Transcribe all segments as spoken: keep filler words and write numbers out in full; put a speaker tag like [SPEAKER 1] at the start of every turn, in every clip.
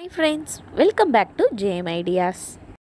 [SPEAKER 1] Hi friends, welcome back to J M Ideas.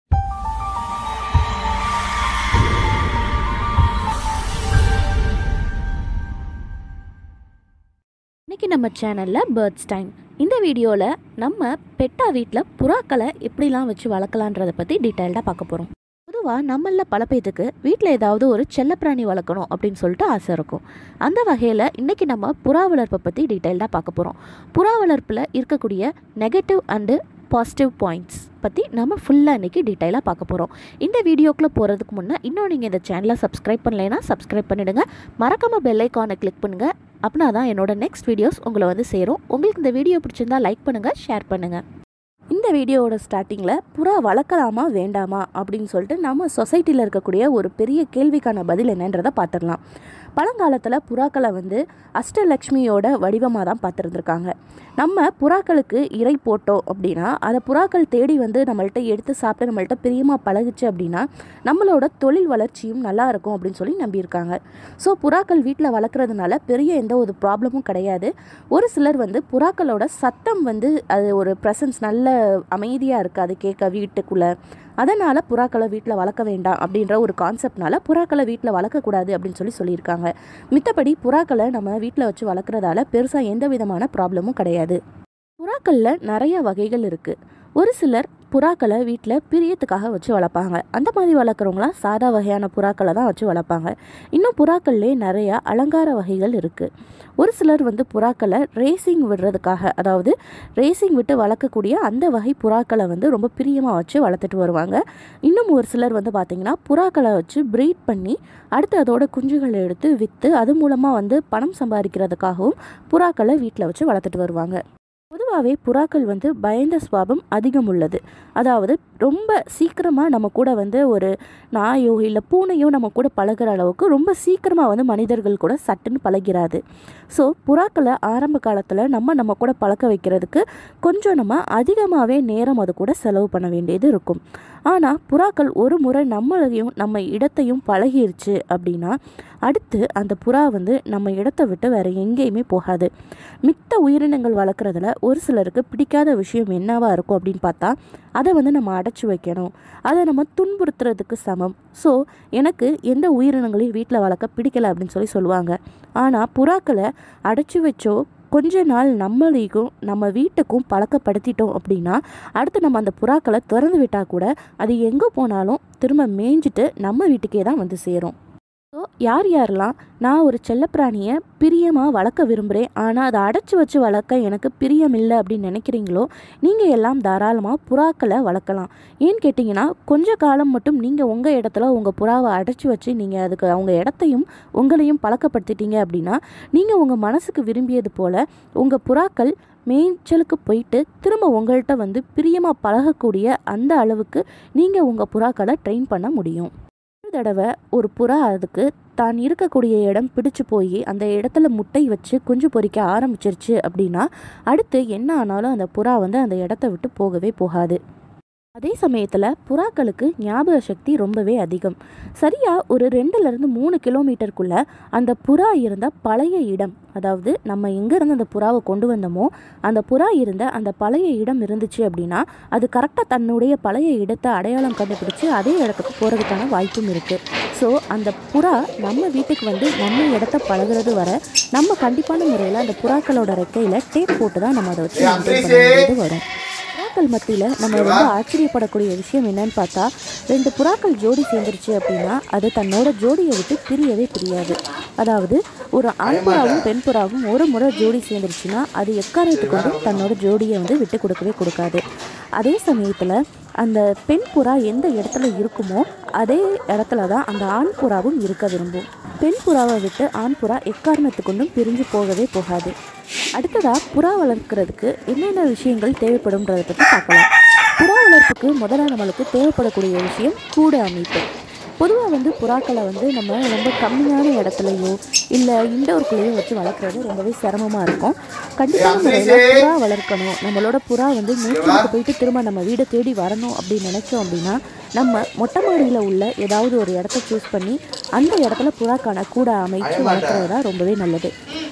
[SPEAKER 1] இன்னைக்கு நம்ம சேனலில் பேர்ட்ஸ் டைம் இந்த வீடியோவில் நம்ம பெட்டா வீட்டில் புறாக்களை எப்படிலாம் வச்சு வளர்க்கலான்றதை பற்றி டீட்டெயில்டாக பார்க்க போகிறோம். பொதுவாக நம்மளில் பல பேத்துக்கு வீட்டில் ஏதாவது ஒரு செல்லப்பிராணி வளர்க்கணும் அப்படின்னு சொல்லிட்டு ஆசை இருக்கும். அந்த வகையில் இன்றைக்கி நம்ம புறா வளர்ப்பை பற்றி டீட்டெயில்டாக பார்க்க போகிறோம். புறா வளர்ப்பில் இருக்கக்கூடிய நெகட்டிவ் அண்டு பாசிட்டிவ் பாயிண்ட்ஸ் பற்றி நம்ம ஃபுல்லாக இன்றைக்கி டீட்டெயிலாக பார்க்க போகிறோம். இந்த வீடியோக்குள்ளே போகிறதுக்கு முன்னே இன்னும் நீங்கள் இந்த சேனலை சப்ஸ்கிரைப் பண்ணலைன்னா சப்ஸ்கிரைப் பண்ணிவிடுங்க. மறக்காமல் பெல் ஐக்கானை கிளிக் பண்ணுங்கள். அப்படின்னா தான் என்னோடய நெக்ஸ்ட் வீடியோஸ் உங்களை வந்து சேரும். உங்களுக்கு இந்த வீடியோ பிடிச்சிருந்தால் லைக் பண்ணுங்கள், ஷேர் பண்ணுங்கள். இந்த வீடியோவோட ஸ்டார்டிங்கில் புறா வளர்க்கலாமா வேண்டாமா அப்படின்னு சொல்லிட்டு நம்ம சொசைட்டியில் இருக்கக்கூடிய ஒரு பெரிய கேள்விக்கான பதில் என்னன்றதை பார்த்துடலாம். பழங்காலத்தில் புறாக்களை வந்து அஷ்டலக்ஷ்மியோட வடிவமாக தான் பார்த்துருந்துருக்காங்க. நம்ம புறாக்களுக்கு இறை போட்டோம் அப்படின்னா அதை புறாக்கள் தேடி வந்து நம்மள்ட்ட எடுத்து சாப்பிட்டு நம்மள்ட்ட பிரியமாக பழகுச்சு அப்படின்னா நம்மளோட தொழில் வளர்ச்சியும் நல்லா இருக்கும் அப்படின்னு சொல்லி நம்பியிருக்காங்க. ஸோ புறாக்கள் வீட்டில் வளர்க்குறதுனால பெரிய எந்த ஒரு ப்ராப்ளமும் கிடையாது. ஒரு சிலர் வந்து புறாக்களோட சத்தம் வந்து அது ஒரு ப்ரெசன்ஸ் நல்ல அமைதியாக இருக்குது அது கேட்க வீட்டுக்குள்ளே, அதனால் புறாக்களை வீட்டில் வளர்க்க வேண்டாம் அப்படின்ற ஒரு கான்செப்ட்னால புறாக்களை வீட்டில் வளர்க்கக்கூடாது அப்படின்னு சொல்லி சொல்லியிருக்காங்க. மித்தபடி புறாக்களை நம்ம வீட்டில் வச்சு வளர்க்குறதால பெருசாக எந்த விதமான ப்ராப்ளமும் கிடையாது. புறாக்களில் நிறைய வகைகள் இருக்குது. ஒரு சிலர் புறாக்களை வீட்டில் பிரியத்துக்காக வச்சு வளர்ப்பாங்க. அந்த மாதிரி வளர்க்குறவங்களாம் சாதா வகையான புறாக்களை தான் வச்சு வளர்ப்பாங்க. இன்னும் புறாக்கள்லேயே நிறையா அலங்கார வகைகள் இருக்குது. ஒரு சிலர் வந்து புறாக்களை ரேசிங் விடுறதுக்காக, அதாவது ரேசிங் விட்டு வளர்க்கக்கூடிய அந்த வகை புறாக்களை வந்து ரொம்ப பிரியமாக வச்சு வளர்த்துட்டு வருவாங்க. இன்னும் ஒரு சிலர் வந்து பார்த்திங்கன்னா புறாக்களை வச்சு ப்ரீட் பண்ணி அடுத்து அதோட குஞ்சுகளை எடுத்து விற்று அது மூலமாக வந்து பணம் சம்பாதிக்கிறதுக்காகவும் புறாக்களை வீட்டில் வச்சு வளர்த்துட்டு வருவாங்க. பொதுவாகவே புறாக்கள் வந்து பயந்த சுபாவம் அதிகம் உள்ளது. அதாவது ரொம்ப சீக்கிரமாக நம்ம கூட வந்து ஒரு நாயோ இல்லை பூனையோ நம்ம கூட பழகிற அளவுக்கு ரொம்ப சீக்கிரமாக வந்து மனிதர்கள் கூட சட்டுன்னு பழகிறாது. ஸோ புறாக்களை ஆரம்ப காலத்தில் நம்ம நம்ம கூட பழக்க வைக்கிறதுக்கு கொஞ்சம் நம்ம அதிகமாகவே நேரம் அது கூட செலவு பண்ண வேண்டியது இருக்கும். ஆனால் புறாக்கள் ஒரு முறை நம்மளையும் நம்ம இடத்தையும் பழகிருச்சு அப்படின்னா அடுத்து அந்த புறா வந்து நம்ம இடத்த விட்டு வேறு எங்கேயுமே போகாது. மித்த உயிரினங்கள் வளர்க்குறதுல ஒரு சிலருக்கு பிடிக்காத விஷயம் என்னவா இருக்கும் அப்படின்னு பார்த்தா அதை வந்து நம்ம அடைச்சி வைக்கணும், அதை நம்ம துன்புறுத்துறதுக்கு சமம். ஸோ எனக்கு எந்த உயிரினங்களையும் வீட்டில் வளர்க்க பிடிக்கலை அப்படின்னு சொல்லி சொல்லுவாங்க. ஆனால் புறாக்களை அடைச்சி வச்சோ கொஞ்ச நாள் நம்மளையும் நம்ம வீட்டுக்கும் பழக்கப்படுத்திட்டோம் அப்படின்னா அடுத்து நம்ம அந்த புறாக்களை திறந்து விட்டால் கூட அது எங்கே போனாலும் திரும்ப மேய்ஞ்சிட்டு நம்ம வீட்டுக்கே தான் வந்து சேரும். ஸோ யார் யாரெல்லாம் நான் ஒரு செல்லப்பிராணியை பிரியமாக வளர்க்க விரும்புகிறேன் ஆனால் அதை அடைச்சி வச்சு வளர்க்க எனக்கு பிரியம் இல்லை அப்படின்னு நினைக்கிறீங்களோ நீங்கள் எல்லாம் தாராளமாக புறாக்களை வளர்க்கலாம். ஏன்னு கேட்டிங்கன்னா கொஞ்ச காலம் மட்டும் நீங்கள் உங்கள் இடத்துல உங்கள் புறாவை அடைச்சி வச்சு நீங்கள் அதுக்கு அவங்க இடத்தையும் உங்களையும் பழக்கப்படுத்திட்டீங்க அப்படின்னா நீங்கள் உங்கள் மனசுக்கு விரும்பியது போல் உங்கள் புறாக்கள் மேய்ச்சலுக்கு போயிட்டு திரும்ப உங்கள்கிட்ட வந்து பிரியமாக பழகக்கூடிய அந்த அளவுக்கு நீங்கள் உங்கள் புறாக்களை ட்ரெயின் பண்ண முடியும். ஒரு தடவை ஒரு புறா அதுக்கு தான் இருக்கக்கூடிய இடம் பிடிச்சு போய் அந்த இடத்துல முட்டை வச்சு குஞ்சு பொரிக்க ஆரம்பிச்சிருச்சு அப்படின்னா அடுத்து என்ன ஆனாலும் அந்த புறா வந்து அந்த இடத்த விட்டு போகவே போகாது. அதே சமயத்தில் புறாக்களுக்கு ஞாபக சக்தி ரொம்பவே அதிகம். சரியாக ஒரு ரெண்டுலேருந்து மூணு கிலோமீட்டருக்குள்ளே அந்த புறா இருந்த பழைய இடம், அதாவது நம்ம எங்கேருந்து அந்த புறாவை கொண்டு வந்தோமோ அந்த புறா இருந்த அந்த பழைய இடம் இருந்துச்சு அப்படின்னா அது கரெக்டாக தன்னுடைய பழைய இடத்தை அடையாளம் கண்டுபிடிச்சி அதே இடத்துக்கு போகிறதுக்கான வாய்ப்பும் இருக்குது. ஸோ அந்த புறா நம்ம வீட்டுக்கு வந்து நம்ம இடத்த பழகிறது வர நம்ம கண்டிப்பான முறையில் அந்த புறாக்களோட ரெக்கையில் டேப் போட்டு தான் நம்ம அதை வச்சு மெயின்டைன் பண்ண வேண்டியது வரும். புறாக்கள் மத்தியில் நம்ம ரொம்ப ஆச்சரியப்படக்கூடிய விஷயம் என்னன்னு பார்த்தா ரெண்டு புறாக்கள் ஜோடி சேர்ந்துருச்சு அப்படின்னா அது தன்னோட ஜோடியை விட்டு பிரியவே பிரியாது. அதாவது ஒரு ஆண் புறாவும் பெண் புறாவும் ஒரு முறை ஜோடி சேர்ந்துருச்சுன்னா அது எக்காரணத்துக்கு கொண்டு தன்னோட ஜோடியை வந்து விட்டு கொடுக்கவே கொடுக்காது. அதே சமயத்தில் அந்த பெண் புறா எந்த இடத்துல இருக்குமோ அதே இடத்துல தான் அந்த ஆண் புறாவும் இருக்க விரும்பும். பெண் புறாவை விட்டு ஆண் புறா எக்காரணத்துக்கு கொண்டும் பிரிஞ்சு போகவே போகாது. அடுத்ததாக புறா வளர்க்குறதுக்கு என்னென்ன விஷயங்கள் தேவைப்படும்ன்றதை பற்றி பார்க்கலாம். புறா வளர்ப்புக்கு முதல்ல நம்மளுக்கு தேவைப்படக்கூடிய விஷயம் கூடு அமைப்பு. பொதுவாக வந்து புறாக்களை வந்து நம்ம ரொம்ப கம்மியான இடத்துலையோ இல்லை இண்டோருக்குள்ளேயோ வச்சு வளர்க்குறது ரொம்பவே சிரமமாக இருக்கும். கண்டிப்பான முறையில் புறா வளர்க்கணும், நம்மளோட புறா வந்து மேய்ச்சலுக்கு போயிட்டு திரும்ப நம்ம வீடை தேடி வரணும் அப்படின்னு நினச்சோம் அப்படின்னா நம்ம மொட்டை மாடியில் உள்ள ஏதாவது ஒரு இடத்த சூஸ் பண்ணி அந்த இடத்துல புறாக்கான கூடை அமைச்சு வளர்க்குறது தான் ரொம்பவே நல்லது.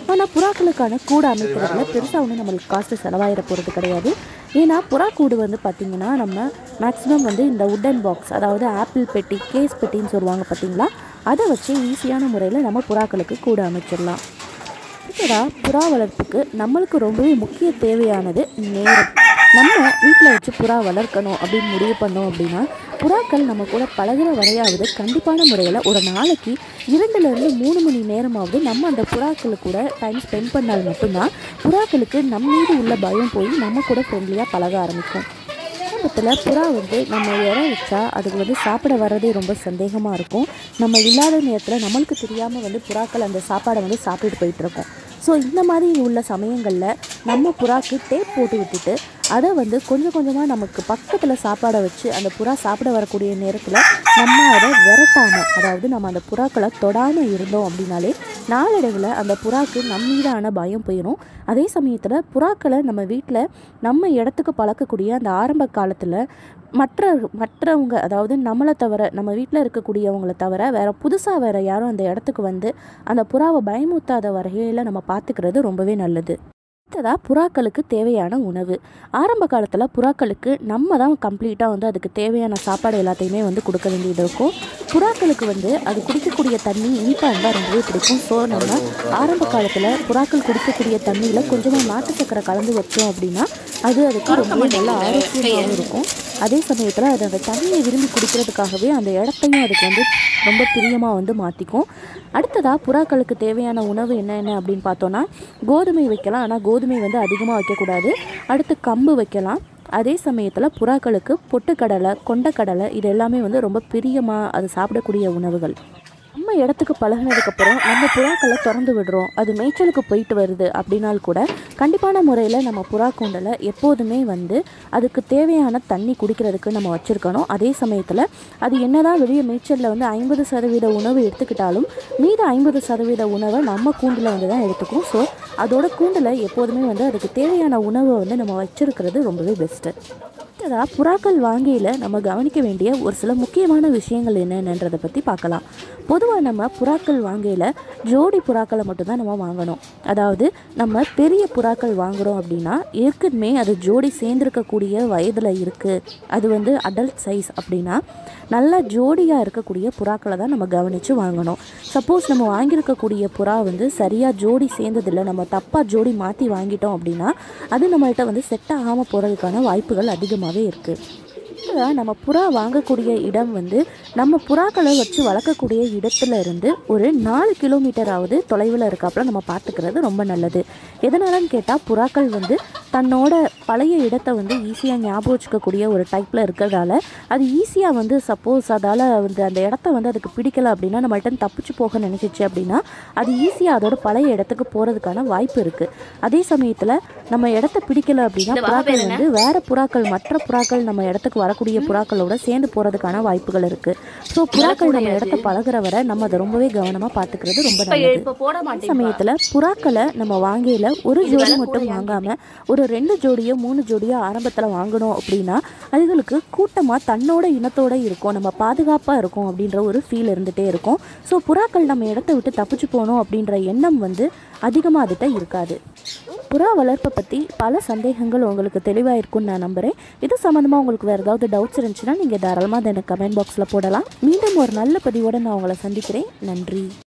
[SPEAKER 1] ஆனால் புறாக்களுக்கான கூடு அமைக்கிறதுல பெருசாக ஒன்றும் நம்மளுக்கு காஸ்ட்டு செலவாயிட போகிறது கிடையாது. ஏன்னா புறா கூடு வந்து பார்த்திங்கன்னா நம்ம மேக்ஸிமம் வந்து இந்த உட்டன் பாக்ஸ், அதாவது ஆப்பிள் பெட்டி, கேஸ் பெட்டின்னு சொல்லுவாங்க பார்த்திங்களா, அதை வச்சு ஈஸியான முறையில் நம்ம புறாக்களுக்கு கூடு அமைச்சிடலாம். அடுத்ததா புறா வளர்ப்புக்கு நம்மளுக்கு ரொம்பவே முக்கிய தேவையானது நேரம். நம்ம வீட்டில் வச்சு புறா வளர்க்கணும் அப்படின்னு முடிவு பண்ணோம் அப்படின்னா புறாக்கள் நம்ம கூட பழகிற வரையாவது கண்டிப்பான முறையில் ஒரு நாளைக்கு இரண்டுலேருந்து மூணு மணி நேரமாவது நம்ம அந்த புறாக்களுக்கு கூட டைம் ஸ்பெண்ட் பண்ணால் மட்டும்தான் புறாக்களுக்கு நம்ம மீது உள்ள பயம் போய் நம்ம கூட ஃப்ரெண்ட்லியாக பழக ஆரம்பிக்கும். ஆரம்பத்தில் புறா வந்து நம்ம இடம் வச்சா அதுக்கு வந்து சாப்பிட வர்றதே ரொம்ப சந்தேகமாக இருக்கும். நம்ம இல்லாத நேரத்தில் நம்மளுக்கு தெரியாமல் வந்து புறாக்கள் அந்த சாப்பாடை வந்து சாப்பிட்டுட்டு போயிட்டுருக்கோம். ஸோ இந்த மாதிரி உள்ள சமயங்களில் நம்ம புறாக்கு டேப் போட்டு விட்டுட்டு அதை வந்து கொஞ்சம் கொஞ்சமாக நமக்கு பக்கத்தில் சாப்பாடை வச்சு அந்த புறா சாப்பிட வரக்கூடிய நேரத்தில் நம்ம அதை விரட்டாமல், அதாவது நம்ம அந்த புறாக்களை தொடாமல் இருந்தோம் அப்படின்னாலே நாளடைவில் அந்த புறாக்கு நம்ம மீதான பயம் போயிடும். அதே சமயத்தில் புறாக்களை நம்ம வீட்டில் நம்ம இடத்துக்கு பழக்கக்கூடிய அந்த ஆரம்ப காலத்தில் மற்ற மற்றவங்க, அதாவது நம்மளை தவிர, நம்ம வீட்டில் இருக்கக்கூடியவங்களை தவிர வேறு புதுசாக வேறு யாரும் அந்த இடத்துக்கு வந்து அந்த புறாவை பயமுறுத்தாத வகையில் நம்ம பார்த்துக்கிறது ரொம்பவே நல்லது. அடுத்ததாக புறாக்களுக்கு தேவையான உணவு. ஆரம்ப காலத்தில் புறாக்களுக்கு நம்ம தான் கம்ப்ளீட்டாக வந்து அதுக்கு தேவையான சாப்பாடு எல்லாத்தையுமே வந்து கொடுக்க வேண்டியது இருக்கும். புறாக்களுக்கு வந்து அது குடிக்கக்கூடிய தண்ணி இனிப்பாக இருந்தால் ரொம்பவே பிடிக்கும். ஸோ நம்ம ஆரம்ப காலத்தில் புறாக்கள் குடிக்கக்கூடிய தண்ணியில் கொஞ்சமாக நாட்டு சக்கரை கலந்து வச்சோம் அப்படின்னா அது அதுக்கு ரொம்பவே நல்ல ஆரோக்கியமாகவும் இருக்கும். அதே சமயத்தில் அது அந்த தண்ணியை விரும்பி குடிக்கிறதுக்காகவே அந்த இடத்தையும் அதுக்கு வந்து ரொம்ப பிரியமாக வந்து மாற்றிக்கும். அடுத்ததாக புறாக்களுக்கு தேவையான உணவு என்னென்ன அப்படின்னு பார்த்தோன்னா கோதுமை வைக்கலாம், ஆனால் கோதுமை வந்து அதிகமாக வைக்கக்கூடாது. அடுத்து கம்பு வைக்கலாம். அதே சமயத்தில் புறாக்களுக்கு பொட்டுக்கடலை, கொண்டக்கடலை இது எல்லாமே வந்து ரொம்ப பிரியமாக அது சாப்பிடக்கூடிய உணவுகள். நம்ம இடத்துக்கு பழகினதுக்கப்புறம் நம்ம புறாக்களை திறந்து விடுறோம், அது மேய்ச்சலுக்கு போயிட்டு வருது அப்படின்னால் கூட கண்டிப்பான முறையில் நம்ம புறா கூண்டில் எப்போதுமே வந்து அதுக்கு தேவையான தண்ணி குடிக்கிறதுக்கு நம்ம வச்சுருக்கணும். அதே சமயத்தில் அது என்னதான் வெளியே மேய்ச்சலில் வந்து ஐம்பது சதவீத உணவு எடுத்துக்கிட்டாலும் மீது ஐம்பது சதவீத உணவை நம்ம கூண்டில் வந்து தான் எடுத்துக்கும். ஸோ அதோட கூண்டில் எப்போதுமே வந்து அதுக்கு தேவையான உணவை வந்து நம்ம வச்சுருக்கிறது ரொம்பவே பெஸ்ட்டு. அடுத்ததாக புறாக்கள் வாங்கியில் நம்ம கவனிக்க வேண்டிய ஒரு சில முக்கியமான விஷயங்கள் என்னென்னன்றதை பற்றி பார்க்கலாம். பொதுவாக நம்ம புறாக்கள் வாங்கியில் ஜோடி புறாக்களை மட்டும்தான் நம்ம வாங்கணும். அதாவது நம்ம பெரிய புறாக்கள் வாங்குகிறோம் அப்படின்னா ஏற்கனவே அது ஜோடி சேர்ந்துருக்கக்கூடிய வயதில் இருக்குது, அது வந்து அடல்ட் சைஸ் அப்படின்னா நல்லா ஜோடியாக இருக்கக்கூடிய புறாக்களை தான் நம்ம கவனித்து வாங்கணும். சப்போஸ் நம்ம வாங்கியிருக்கக்கூடிய புறா வந்து சரியாக ஜோடி சேர்ந்ததில்லை, நம்ம தப்பாக ஜோடி மாற்றி வாங்கிட்டோம் அப்படின்னா அது நம்மள்கிட்ட வந்து செட் ஆகாமல் போகிறதுக்கான வாய்ப்புகள் அதிகமாகவே இருக்குது. நம்ம புறா வாங்கக்கூடிய இடம் வந்து நம்ம புறாக்களை வச்சு வளர்க்கக்கூடிய இடத்துல இருந்து ஒரு நாலு கிலோமீட்டராவது தொலைவில் இருக்காப்புல நம்ம பார்த்துக்கிறது ரொம்ப நல்லது. எதனாலன்னு கேட்டால் புறாக்கள் வந்து தன்னோட பழைய இடத்தை வந்து ஈஸியாக ஞாபகம் வச்சுக்கக்கூடிய ஒரு டைப்பில் இருக்கிறதால அது ஈஸியாக வந்து சப்போஸ் அதால் வந்து அந்த இடத்த வந்து அதுக்கு பிடிக்கலை அப்படின்னா நம்மள்ட்ட தப்பிச்சு போக நினைச்சிச்சு அப்படின்னா அது ஈஸியாக அதோட பழைய இடத்துக்கு போகிறதுக்கான வாய்ப்பு இருக்குது. அதே சமயத்தில் நம்ம இடத்த பிடிக்கலை அப்படின்னா புறாக்கள் வந்து வேறு புறாக்கள், மற்ற புறாக்கள் நம்ம இடத்துக்கு வரக்கூடிய புறாக்களோட சேர்ந்து போகிறதுக்கான வாய்ப்புகள் இருக்குது. ஸோ புறாக்கள் நம்ம இடத்த பழகிற வரை நம்ம அதை ரொம்பவே கவனமாக பார்த்துக்கிறது ரொம்ப நல்லது. சமயத்தில் புறாக்களை நம்ம வாங்கையில் ஒரு ஜோடி மட்டும் வாங்காமல் ஒரு ரெண்டு ஜோடியோ மூணு ஜோடியோ ஆரம்பத்தில் வாங்கணும் அப்படின்னா அதுகளுக்கு கூட்டமாக தன்னோட இனத்தோடு இருக்கும், நம்ம பாதுகாப்பாக இருக்கும் அப்படின்ற ஒரு ஃபீல் இருந்துகிட்டே இருக்கும். ஸோ புறாக்கள் நம்ம இடத்த விட்டு தப்பிச்சு போகணும் அப்படின்ற எண்ணம் வந்து அதிகமாக அதுகிட்ட இருக்காது. புறா வளர்ப்பை பற்றி பல சந்தேகங்கள் உங்களுக்கு தெளிவாக இருக்கும்னு நான் நம்புகிறேன். இது சம்மந்தமாக உங்களுக்கு வேறு ஏதாவது டவுட்ஸ் இருந்துச்சுன்னா நீங்கள் தாராளமாக அதை எனக்கு கமெண்ட் பாக்ஸில் போடலாம். மீண்டும் ஒரு நல்ல பதிவோடு நான் உங்களை சந்திக்கிறேன். நன்றி.